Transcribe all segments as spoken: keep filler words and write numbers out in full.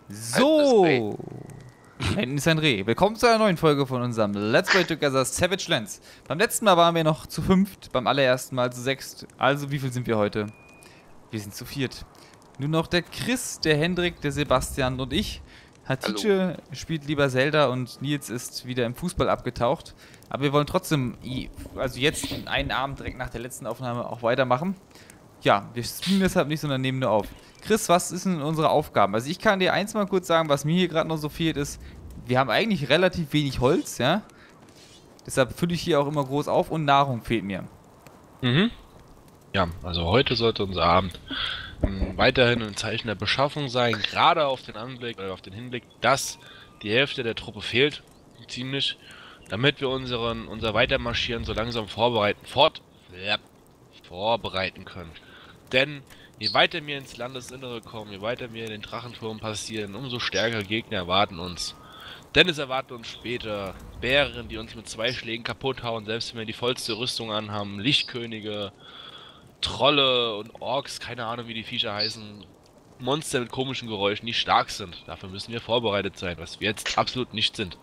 So, hinten ist ein Reh. Willkommen zu einer neuen Folge von unserem Let's Play Together Savage Lands. Beim letzten Mal waren wir noch zu fünft, beim allerersten Mal zu sechst. Also wie viel sind wir heute? Wir sind zu viert. Nur noch der Chris, der Hendrik, der Sebastian und ich. Hatice spielt lieber Zelda und Nils ist wieder im Fußball abgetaucht. Aber wir wollen trotzdem, also jetzt einen Abend direkt nach der letzten Aufnahme auch weitermachen. Ja, wir streamen deshalb nicht, sondern nehmen nur auf. Chris, was ist denn unsere Aufgaben? Also ich kann dir eins mal kurz sagen, was mir hier gerade noch so fehlt ist, wir haben eigentlich relativ wenig Holz, ja. Deshalb fülle ich hier auch immer groß auf und Nahrung fehlt mir. Mhm. Ja, also heute sollte unser Abend ähm, weiterhin ein Zeichen der Beschaffung sein, gerade auf den Anblick oder auf den Hinblick, dass die Hälfte der Truppe fehlt, ziemlich, damit wir unseren unser Weitermarschieren so langsam vorbereiten, fort, ja, vorbereiten können. Denn je weiter wir ins Landesinnere kommen, je weiter wir in den Drachenturm passieren, umso stärkere Gegner erwarten uns. Denn es erwarten uns später Bären, die uns mit zwei Schlägen kaputt hauen, selbst wenn wir die vollste Rüstung anhaben, Lichtkönige, Trolle und Orks, keine Ahnung wie die Viecher heißen, Monster mit komischen Geräuschen, die stark sind. Dafür müssen wir vorbereitet sein, was wir jetzt absolut nicht sind.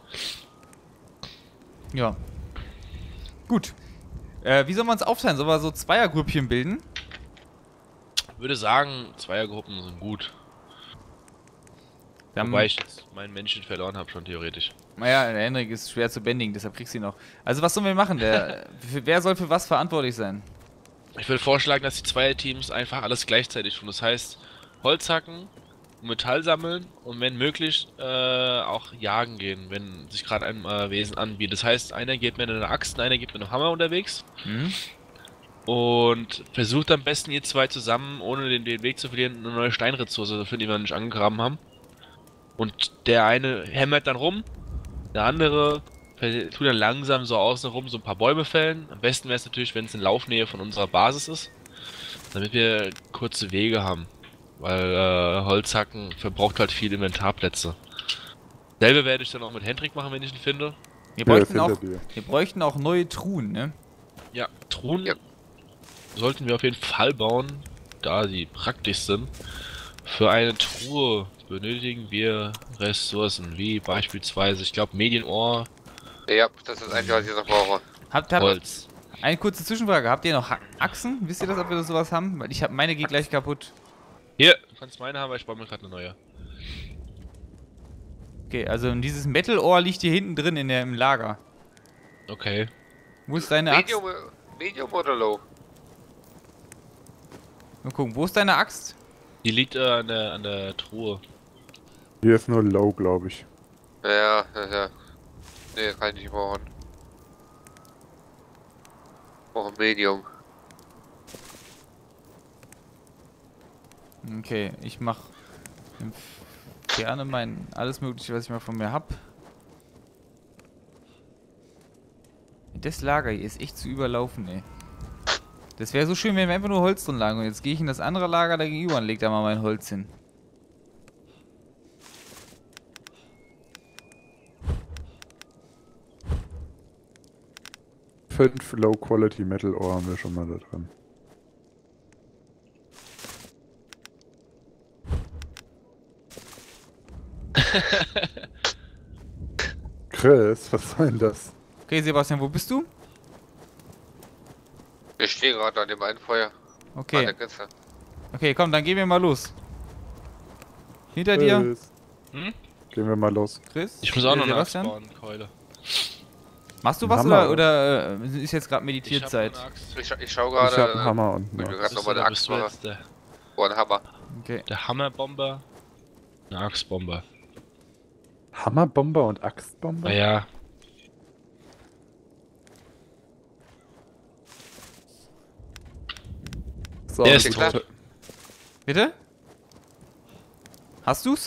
Ja. Gut. Äh, wie sollen wir uns aufteilen? Sollen wir so Zweiergrüppchen bilden? Ich würde sagen, Zweiergruppen sind gut. Wir Wobei ich jetzt meinen Menschen verloren habe, schon theoretisch. Naja, der Hendrik ist schwer zu bändigen, deshalb kriegst du ihn noch. Also was sollen wir machen? Der, für, wer soll für was verantwortlich sein? Ich würde vorschlagen, dass die Zweierteams einfach alles gleichzeitig tun. Das heißt, Holz hacken, Metall sammeln und wenn möglich äh, auch jagen gehen, wenn sich gerade ein äh, Wesen anbietet. Das heißt, einer geht mit einer Axt, einer geht mit einem Hammer unterwegs. Mhm. Und versucht am besten ihr zwei zusammen, ohne den, den Weg zu verlieren, eine neue Steinressource zu finden, die wir noch nicht angegraben haben. Und der eine hämmert dann rum, der andere tut dann langsam so außen rum so ein paar Bäume fällen. Am besten wäre es natürlich, wenn es in Laufnähe von unserer Basis ist, damit wir kurze Wege haben. Weil äh, Holzhacken verbraucht halt viel Inventarplätze. Selbe werde ich dann auch mit Hendrik machen, wenn ich ihn finde. Wir bräuchten, ja, auch, wir bräuchten auch neue Truhen, ne? Ja, Truhen ja. sollten wir auf jeden Fall bauen, da sie praktisch sind. Für eine Truhe benötigen wir Ressourcen, wie beispielsweise, ich glaube, Medienohr. Ja, das ist eigentlich, was ich noch brauche. Habt, habt, Holz. Eine kurze Zwischenfrage, habt ihr noch Achsen? Wisst ihr das, ob wir das sowas haben? Weil ich habe meine geht gleich kaputt. Hier, du kannst meine haben, aber ich baue mir gerade eine neue. Okay, also dieses Metal-Ohr liegt hier hinten drin in der, im Lager. Okay. Wo ist deine Axt? Medium, Medium oder Low? Mal gucken, wo ist deine Axt? Die liegt äh, an, der, an der Truhe. Hier ist nur Low, glaube ich. Ja, ja, ja. Nee, kann ich nicht brauchen. Ich brauche ein Medium. Okay, ich mach gerne mein alles mögliche, was ich mal von mir hab. Das Lager hier ist echt zu überlaufen, ey. Das wäre so schön, wenn wir einfach nur Holz drin lagen. Und jetzt gehe ich in das andere Lager da gegenüber und leg da mal mein Holz hin. Fünf Low-Quality Metal Ore haben wir schon mal da drin. Chris, was soll denn das? Okay, Sebastian, wo bist du? Wir stehen gerade an dem einen Feuer. Okay. Okay, komm, dann gehen wir mal los. Hinter Chris. dir. Hm? Gehen wir mal los. Chris? Ich muss auch noch eine Axt Sebastian? bauen, Keule. Machst du was Hammer. oder, oder äh, ist jetzt gerade Meditierzeit? Ich, ich, ich schau Ich hab gerade. einen Hammer und Ich will eine gerade nochmal eine Axt machen. Der, Oh, ein Hammer. Okay. der Hammerbomber. Eine Axtbomber. Hammerbomber und Axtbomber? Naja. So, Der ist ich- tot. Bitte? Hast du's?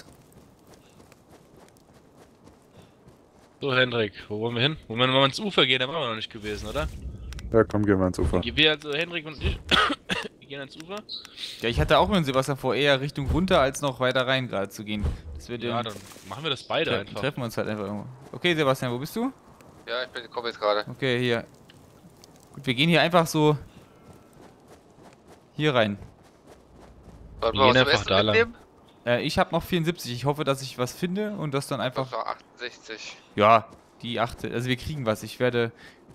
So, Hendrik, wo wollen wir hin? Wollen wir mal ins Ufer gehen? Da waren wir noch nicht gewesen, oder? Ja, komm, gehen wir ans Ufer. Wir, also Hendrik und ich, wir gehen ans Ufer. Ja, ich hatte auch mit Sebastian vor, eher Richtung runter, als noch weiter rein gerade zu gehen. Das wird Ja, dann machen wir das beide tre einfach. treffen wir uns halt einfach irgendwo. Okay, Sebastian, wo bist du? Ja, ich bin, komme jetzt gerade. Okay, hier. Gut, wir gehen hier einfach so hier rein. Sollten Wir wir gehen was zum einfach Essen da lang. mitnehmen? Äh, ich habe noch vierundsiebzig. Ich hoffe, dass ich was finde und das dann Das einfach... ist doch achtundsechzig. Ja, die achte. Also wir kriegen was. Ich werde...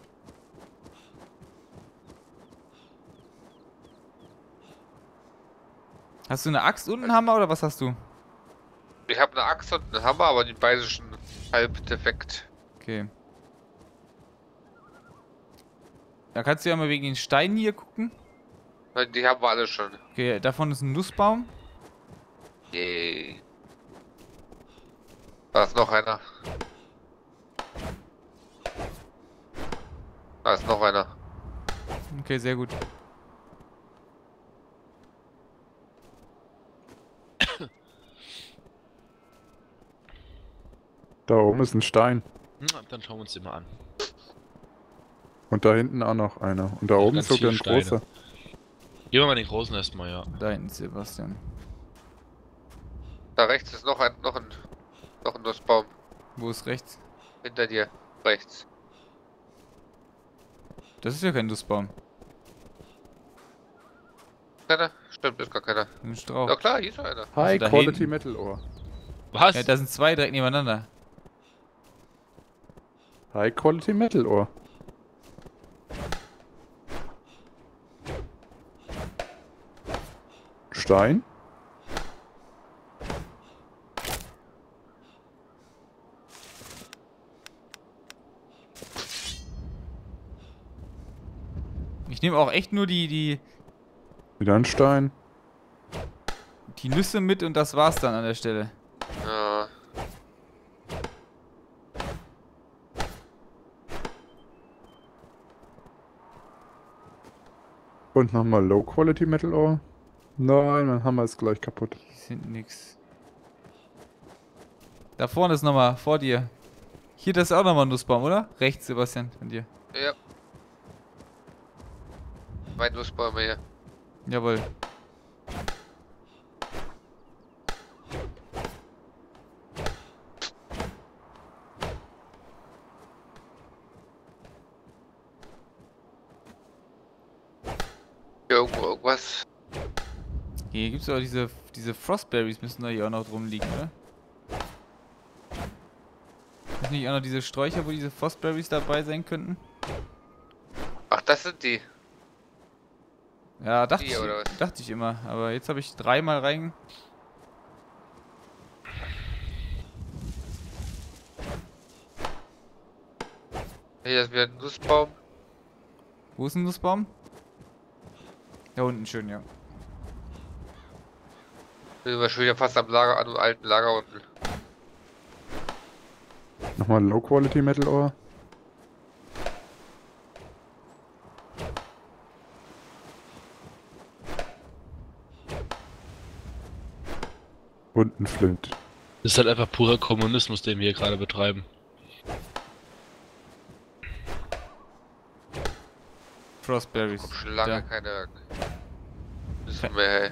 Hast du eine Axt und einen Hammer oder was hast du? Ich habe eine Axt und einen Hammer, aber die beiden schon halb defekt. Okay. Da kannst du ja mal wegen den Steinen hier gucken. Weil die haben wir alle schon. Okay, davon ist ein Nussbaum. Yay. Da ist noch einer. Da ist noch einer. Okay, sehr gut. Da oben ist ein Stein. Na, dann schauen wir uns den mal an. Und da hinten auch noch einer. Und da Ja, oben ganz ist sogar viele ein Steine. großer. Gehen wir mal den großen erstmal, ja. Da hinten ist Sebastian. Da rechts ist noch ein, noch ein, noch ein Nussbaum. Wo ist rechts? Hinter dir. Rechts. Das ist ja kein Nussbaum. Keiner? Stimmt, ist gar keiner. Ein Strauch. Ja klar, hier ist einer. High da Quality hinten? Metal Ore. Was? Ja, da sind zwei direkt nebeneinander. High Quality Metal Ore. Stein? Ich nehme auch echt nur die, die, Wieder ein Stein. die Nüsse mit und das war's dann an der Stelle. Ja. Und nochmal Low Quality Metal Ore. Nein, mein Hammer ist gleich kaputt. Die sind nix. Da vorne ist nochmal, vor dir. Hier, das ist auch nochmal ein Nussbaum, oder? Rechts, Sebastian, von dir. Ja. Mein Nussbaum hier. Jawohl. Hier irgendwo irgendwas. Hier gibt's auch diese, diese Frostberries müssen da hier auch noch drum liegen, oder? Ist nicht auch noch diese Sträucher, wo diese Frostberries dabei sein könnten? Ach, das sind die. Ja, dachte, Die, ich, oder was? dachte ich immer. Aber jetzt habe ich dreimal rein... Hier ist wieder ein Nussbaum. Wo ist ein Nussbaum? Da unten schön, ja. Sind wir schon wieder fast am Lager, an dem alten Lager unten. Nochmal Low Quality Metal Ore. Und ein Flint. Das ist halt einfach purer Kommunismus, den wir hier gerade betreiben. Frostberries. Hab schon lange Da. keine Nüsse mehr, hey.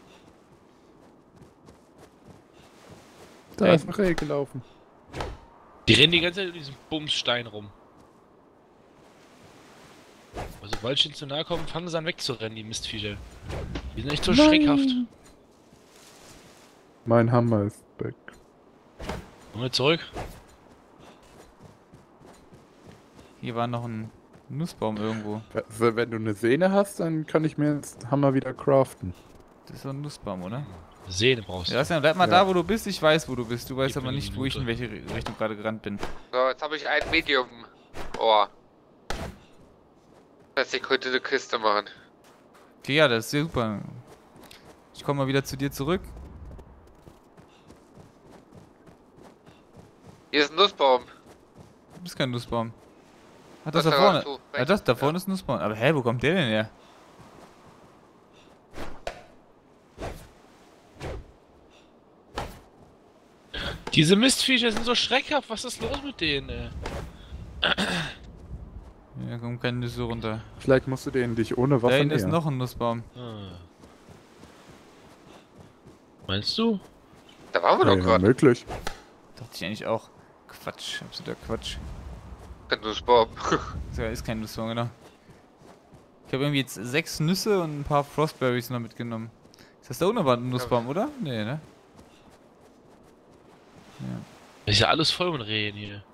Da Ey. ist ein Reh gelaufen. Die rennen die ganze Zeit in diesem Bumsstein rum. Aber sobald ich ihnen zu nahe komme, fangen sie an wegzurennen, die Mistviecher. Die sind echt so Nein. schreckhaft. Mein Hammer ist weg. Kommen wir zurück? Hier war noch ein Nussbaum irgendwo. Also, wenn du eine Sehne hast, dann kann ich mir jetzt Hammer wieder craften. Das ist doch ein Nussbaum, oder? Sehne brauchst du. Ja, Sebastian, bleib mal Ja. da, wo du bist. Ich weiß, wo du bist. Du weißt Gib aber mir nicht, eine wo ich in Minute. welche Richtung gerade gerannt bin. So, jetzt habe ich ein Medium. Oh. Das heißt, ich könnte eine Kiste machen. Okay, ja, das ist ja super. Ich komme mal wieder zu dir zurück. Hier ist ein Nussbaum. Du bist kein Nussbaum. Ach, das Was da da vorne. zu? Ah, das da Ja. vorne ist ein Nussbaum. Aber hä, wo kommt der denn her? Diese Mistviecher sind so schreckhaft. Was ist los mit denen, ey? Hier kommen keine Nüsse runter. Vielleicht musst du den dich ohne Da Waffe hinten ist nähern. noch ein Nussbaum. Ah. Meinst du? Da waren wir Ja, doch ja, gerade. möglich. Dachte ich eigentlich auch. Quatsch, absoluter Quatsch. Ein Nussbaum. Das ist kein Nussbaum, genau. Ich habe irgendwie jetzt sechs Nüsse und ein paar Frostberries noch mitgenommen. Ist das da unten aber ein Nussbaum, oder? Nee, ne? Ist ja alles voll mit Rehen hier.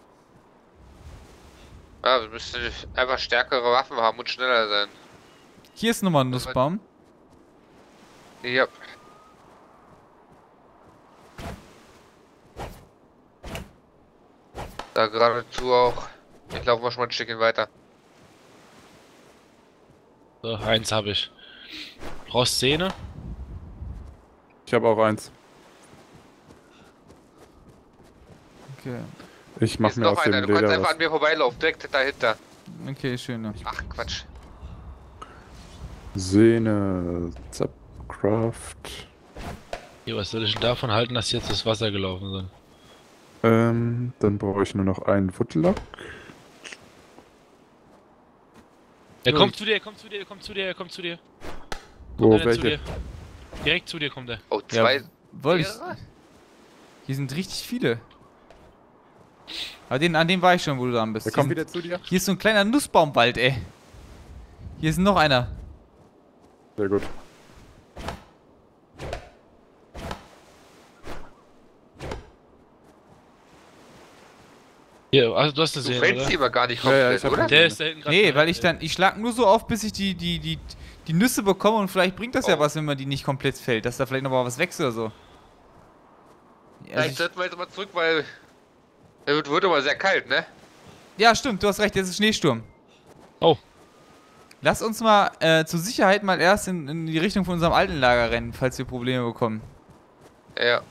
Ja, wir müssen einfach stärkere Waffen haben und schneller sein. Hier ist nochmal ein Nussbaum. Ja. Da geradezu auch. Ich laufe mal schon mal ein Stückchen weiter. So, eins habe ich. Brauchst Szene? Ich habe auch eins. Okay. Ich Hier mach ist mir noch aus einer, dem du kannst Leder einfach was. an mir vorbeilaufen, direkt dahinter. Okay, schön. Ja. Ach, Quatsch. Sehne, Zapcraft. Hier, was soll ich denn davon halten, dass jetzt das Wasser gelaufen sind? Ähm, dann brauche ich nur noch einen Woodlock. Er Gut. kommt zu dir, er kommt zu dir, er kommt zu dir, er kommt zu dir. Wo, Kommt einer zu welche? dir. Direkt zu dir kommt er. Oh, Ja, zwei. wollte ich. Mehrere? Hier sind richtig viele. Aber den, an dem war ich schon, wo du dran bist. Der Hier, kommt sind, wieder zu dir. hier ist so ein kleiner Nussbaumwald, ey. Hier ist noch einer. Sehr gut. Hier, also du hast das Du gesehen, fällst oder? die aber gar nicht Ja, ja, komplett, ich hab oder? ihn. Der ist da hinten gerade. Nee, weil ich dann, ich schlag nur so auf, bis ich die, die, die, die Nüsse bekomme und vielleicht bringt das ja Oh. was, wenn man die nicht komplett fällt, dass da vielleicht noch mal was wächst oder so. Also Vielleicht ich, sollten wir jetzt mal zurück, weil es wird, wird immer sehr kalt, ne? ja, stimmt, du hast recht, jetzt ist Schneesturm. Oh. Lass uns mal äh, zur Sicherheit mal erst in, in die Richtung von unserem alten Lager rennen, falls wir Probleme bekommen. Ja.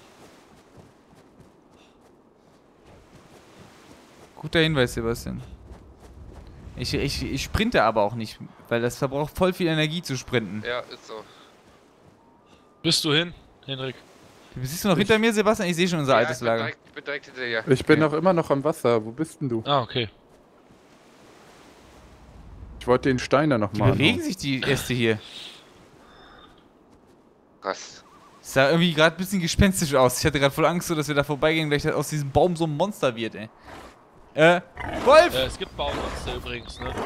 Guter Hinweis, Sebastian. Ich, ich, ich sprinte aber auch nicht, weil das verbraucht voll viel Energie zu sprinten. Ja, ist so. Bist du hin, Henrik? Siehst du noch hinter mir, Sebastian? Ich sehe schon unser Ja, altes ich bin Lager. direkt, ich bin direkt hinter dir. Ich bin Okay. noch immer noch am Wasser. Wo bist denn du? Ah, okay. Ich wollte den Steiner noch Wie mal bewegen anhauen. sich die Äste hier? Krass. Das sah irgendwie gerade ein bisschen gespenstisch aus. Ich hatte gerade voll Angst, so, dass wir da vorbeigehen, gleich aus diesem Baum so ein Monster wird, ey. Äh, Wolf! Äh, es gibt Baummonster übrigens, ne?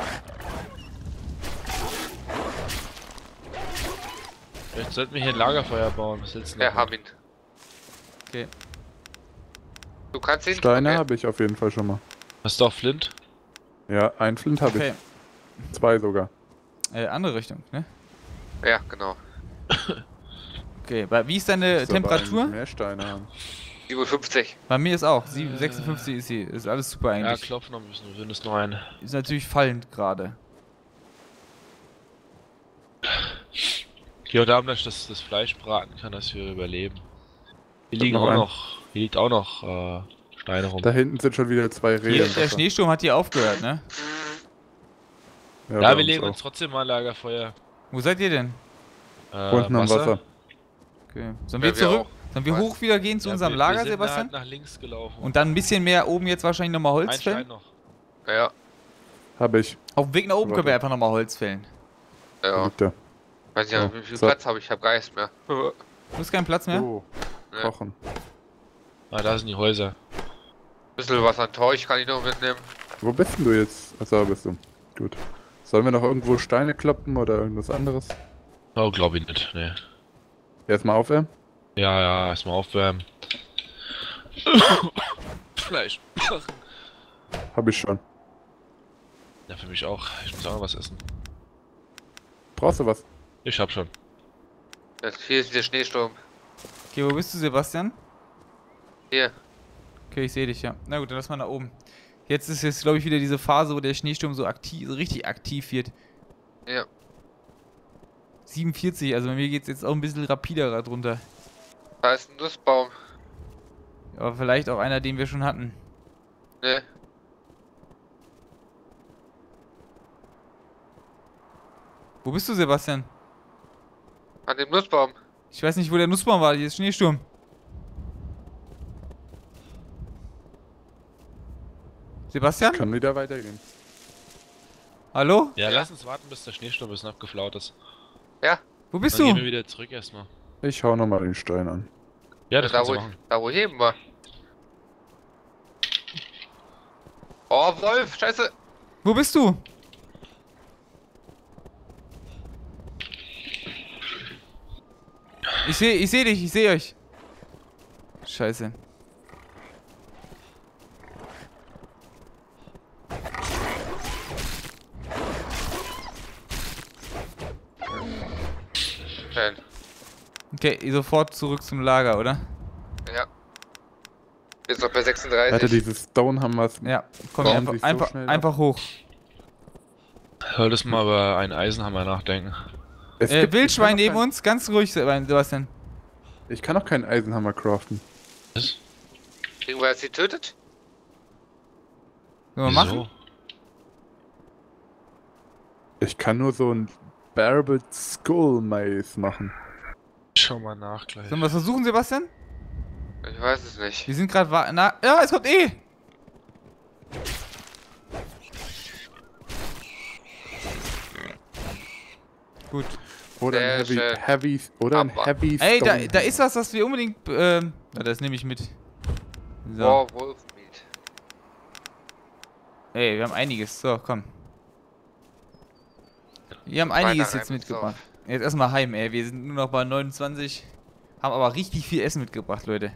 Vielleicht sollten wir hier ein Lagerfeuer bauen. Was hältst du Wir davon? haben ihn. Okay. Du kannst ihn. Steine Okay. habe ich auf jeden Fall schon mal. Hast du auch Flint? Ja, ein Flint habe Okay. ich. Zwei sogar. Äh, andere Richtung, ne? Ja, genau. Okay, bei, wie ist deine Müsste aber Temperatur? eigentlich mehr Steine haben. siebenundfünfzig. Bei mir ist auch. sieben- sechsundfünfzig ist sie. Ist alles super Ja, eigentlich. klopf noch ein bisschen. Wir finden es noch ein. Ist natürlich fallend gerade. Hier und da, dass ich das, das Fleisch braten kann, dass wir überleben. Hier Guck liegen mal auch rein. noch, hier liegt auch noch äh, Steine rum. Da hinten sind schon wieder zwei Rehe. Hier, im der Wasser. Schneesturm hat hier aufgehört, ne? Ja, Ja, bei wir uns legen auch. uns trotzdem mal Lagerfeuer. Wo seid ihr denn? Äh, Unten am Wasser. Okay. Sollen Ja, wir wir zurück? auch. Sollen wir Was? hoch wieder gehen zu Ja, unserem wir, Lager, wir sind Sebastian? Halt nach links gelaufen. Und dann ein bisschen mehr oben jetzt wahrscheinlich nochmal Holz ein fällen? Stein noch. Ja, Habe ich. Auf dem Weg nach oben Warte. können wir einfach nochmal Holz fällen. ja. Liegt da. Weiß nicht, Ja, wie viel so. Platz habe ich? Ich habe gar nichts mehr. Du hast keinen Platz mehr? Oh, Ne. kochen. Ah, da sind die Häuser. Bisschen was an Torch kann ich noch mitnehmen. Wo bist denn du jetzt? Achso, da bist du. Gut. Sollen wir noch irgendwo Steine kloppen oder irgendwas anderes? Oh, glaube ich nicht. Nee. Erstmal aufwärmen? Ja, ja, erstmal aufwärmen. Fleisch. Habe ich schon. Ja, für mich auch. Ich muss auch noch was essen. Brauchst du was? Ich hab schon. Das, hier ist der Schneesturm. Okay, wo bist du, Sebastian? Hier. Okay, ich sehe dich, ja. Na gut, dann lass mal nach oben. Jetzt ist jetzt, glaube ich, wieder diese Phase, wo der Schneesturm so aktiv, so richtig aktiv wird. Ja. siebenundvierzig, also bei mir geht es jetzt auch ein bisschen rapider drunter. Da ist ein Nussbaum. Aber vielleicht auch einer, den wir schon hatten. Ne. Wo bist du, Sebastian? An dem Nussbaum. Ich weiß nicht, wo der Nussbaum war. Hier ist Schneesturm. Sebastian? Kann wieder weitergehen. Hallo? Ja, Ja. lass uns warten, bis der Schneesturm ein bisschen abgeflaut ist. Ja. Wo bist Dann gehen wir du? wieder zurück erstmal. Ich hau nochmal den Stein an. Ja, das Da kannst wo, du ich, machen. da wo ich heben war. Oh, Wolf, scheiße. Wo bist du? Ich sehe ich seh dich, ich sehe euch. Scheiße. Okay, sofort zurück zum Lager, oder? Ja. Jetzt noch bei Alter, sechsunddreißig. diese Stonehammers. Ja, komm Bauen einfach, sich so einfach, schnell ab. einfach hoch. Solltest mal über einen Eisenhammer nachdenken. Es Äh, gibt- Wildschwein ich kann neben auch uns, ganz ruhig, Sebastian. kein- Ich kann auch keinen Eisenhammer craften. Was? Irgendwer hat sie tötet? Sollen wir machen? Ich kann nur so ein Barbed Skull Maze machen. Schau mal nach gleich. Sollen wir es versuchen, Sebastian? Ich weiß es nicht. Wir sind gerade na. Ja, es kommt eh! Gut. Oder Sehr ein Heavy, schön. Heavy oder ein Aber- Heavy Ey, da, Stone da ist was, was wir unbedingt. Ähm, na, das nehme ich mit. So. Oh, Wolfmeat. Ey, wir haben einiges. So, komm. Wir haben Weiter einiges rein jetzt ins mitgebracht. Jetzt erstmal heim, ey. Wir sind nur noch bei neunundzwanzig. Haben aber richtig viel Essen mitgebracht, Leute.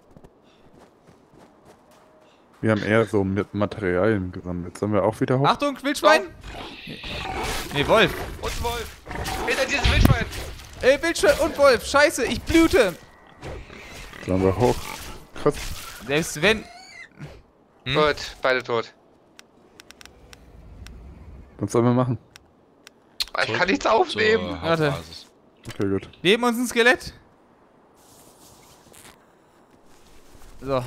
Wir haben eher so mit Materialien gesammelt. Sollen wir auch wieder hoch? Achtung, Wildschwein! Nee, nee, Wolf. Und Wolf. Hinter diesem Wildschwein. Ey, Wildschwein und Wolf. Scheiße, ich blute. Sollen wir hoch? Krass. Selbst wenn. Hm? Gut, beide tot. Was sollen wir machen? Ich Zurück kann nichts zur aufnehmen. Warte. Hauptbasis. Okay, gut. Neben uns ein Skelett. So.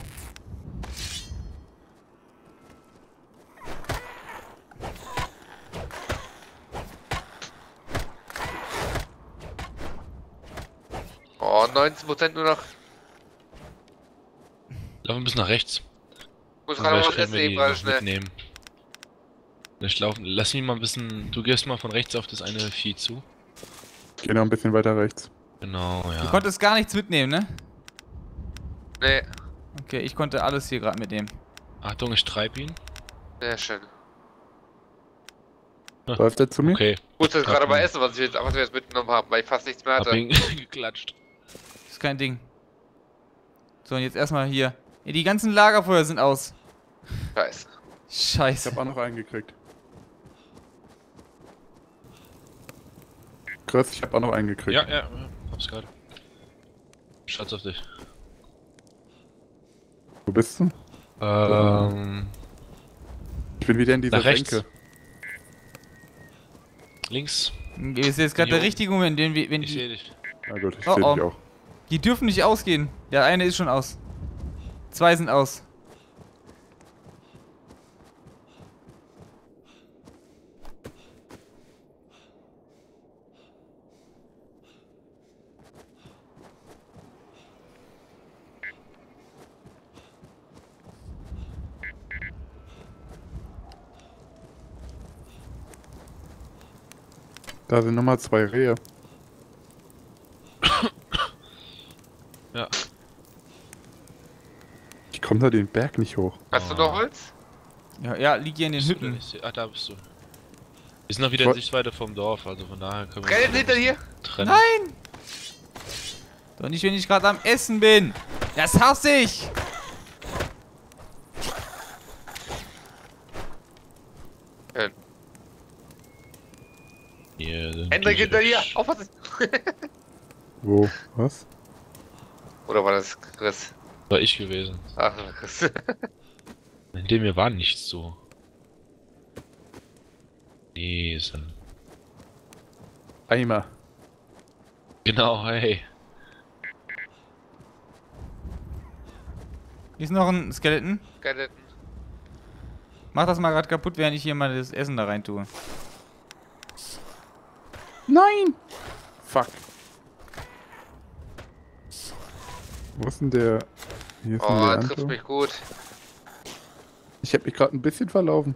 Oh, neunzehn Prozent nur noch. Lauf ein bisschen nach rechts. Ich muss Und gerade vielleicht was können essen wir eben die gerade noch schnell. mitnehmen. Ich lauf, lass mich mal ein bisschen. Du gehst mal von rechts auf das eine Vieh zu. Geh noch ein bisschen weiter rechts. Genau, Du ja. konntest gar nichts mitnehmen, ne? Nee, Okay, ich konnte alles hier gerade mitnehmen. Achtung, ich treib ihn. sehr schön. Läuft er zu mir? Okay, Ich muss jetzt Hab gerade mal ihn. essen, was, ich jetzt, was wir jetzt mitgenommen haben, weil ich fast nichts mehr hab hatte. ihn geklatscht. Ist kein Ding. So, und jetzt erstmal hier. Ey, die ganzen Lagerfeuer sind aus. Scheiße. Ich Scheiße. hab auch noch einen gekriegt. Chris, ich hab auch noch einen gekriegt. Ja, ja, ja, hab's gerade. Schatz auf dich. Wo bist du? Ähm, Ich bin wieder in dieser nach rechts. Senke. Links. Ist jetzt gerade der Jo. richtige Moment, wenn, wir, wenn Ich die. seh dich. Na gut, ich Oh, seh oh. dich auch. Die dürfen nicht ausgehen. Ja, eine ist schon aus. Zwei sind aus. Da sind nochmal zwei Rehe. Ja. Ich komme da den Berg nicht hoch. Hast du Oh. noch Holz? Ja, ja, liegt hier in den Bist du denn? Hütten. Ich seh- Ach, da bist du. Wir sind noch wieder in Wo- Sichtweite vom Dorf, also von daher können wir Rennen uns hinter dir! trennen. Nein! Doch nicht, wenn ich gerade am Essen bin. Das hasse ich! Schön. Hier sind Hendrik die- hinter dir! Aufpassen! Wo? Was? Oder war das Chris? War ich gewesen. Ach, das war Chris. In dem hier war nichts so. Lesen. Eimer. Genau, hey. Hier ist noch ein Skeleton. Skeleton. Mach das mal gerade kaputt, während ich hier mal das Essen da rein tue. Nein! Fuck. Wo ist denn der? Hier ist Oh, ein er trifft Leandro. mich gut. Ich hab mich gerade ein bisschen verlaufen.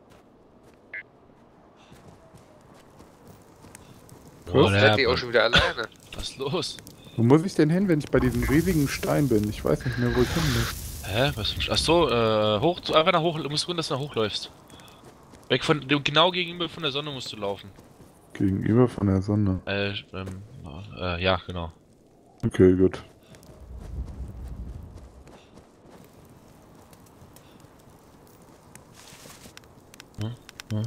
Oh, Das der hat die auch schon wieder alleine. Was ist los? Wo muss ich denn hin, wenn ich bei diesem riesigen Stein bin? Ich weiß nicht mehr, wo ich hin muss. Hä? Was? Achso, äh, hoch, einfach nach hoch, du musst runter, dass du nach hochläufst. Weg von, du- genau gegenüber von der Sonne musst du laufen. Gegenüber von der Sonne. Äh, ähm, äh, ja, genau. Okay, gut. Hm? Hm?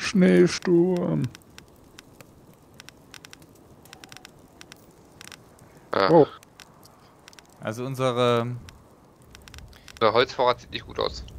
Schneesturm. Ja. Oh, Also unsere... Der Holzvorrat sieht nicht gut aus.